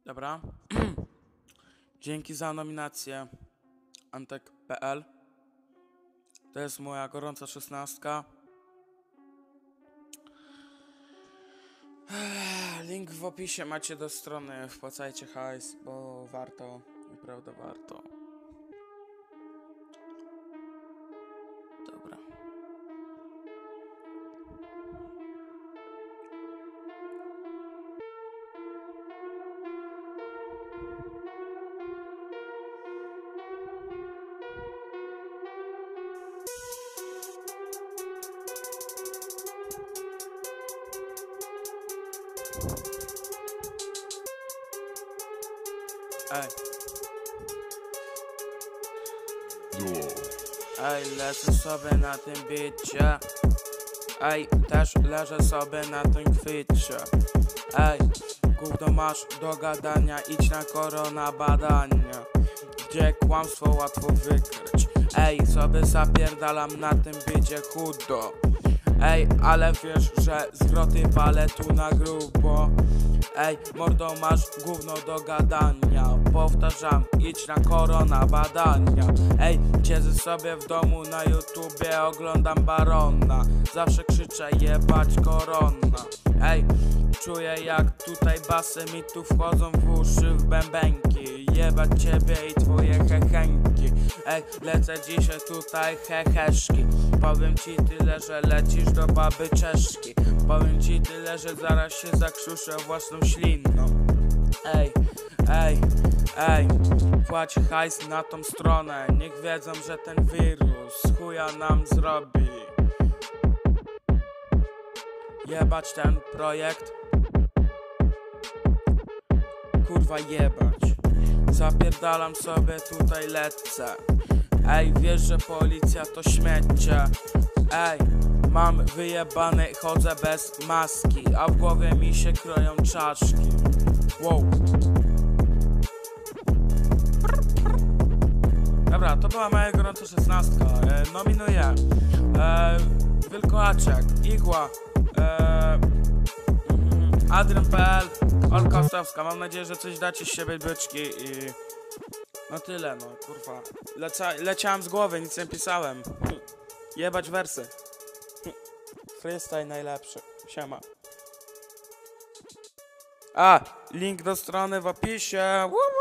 Dobra. Dzięki za nominację Antek.pl. To jest moja gorąca 16. Link w opisie macie do strony. Wpłacajcie hajs, bo warto. Naprawdę warto. Dobra. Ej, lecę sobie na tym bicie. Ej, też leżę sobie na tym kwicie. Ej, gówno masz do gadania, idź na korona badania, gdzie kłamstwo łatwo wykryć. Ej, sobie zapierdalam na tym bicie chudo. Ej, ale wiesz, że zwroty palę tu na grubo. Ej, mordo, masz gówno do gadania. Powtarzam, idź na korona badania. Ej, siedzę sobie w domu na YouTubie, oglądam Barona. Zawsze krzyczę jebać korona. Ej, czuję jak tutaj basy mi tu wchodzą w uszy, w bębenki. Jebać ciebie i twoje hechenki. Ej, lecę dzisiaj tutaj heheszki. Powiem ci tyle, że lecisz do baby Czeszki. Powiem ci tyle, że zaraz się zakrzuszę własną śliną. Ej, ej, ej, płać hajs na tą stronę. Niech wiedzą, że ten wirus chuja nam zrobi. Jebać ten projekt. Kurwa jebać. Zapierdalam sobie tutaj lecę. Ej, wiesz, że policja to śmiecie. Ej, mam wyjebany, chodzę bez maski, a w głowie mi się kroją czaszki. Wow. Dobra, to była moja gorąca 16. Nominuję Wilkołaczek, Igła, Adrian.pl, Olka Ostowska. Mam nadzieję, że coś dacie z siebie, byczki, i no tyle, no kurwa. Leciałem z głowy, nic nie pisałem. Jebać wersy. Freestyle najlepszy. Siema. Link do strony w opisie.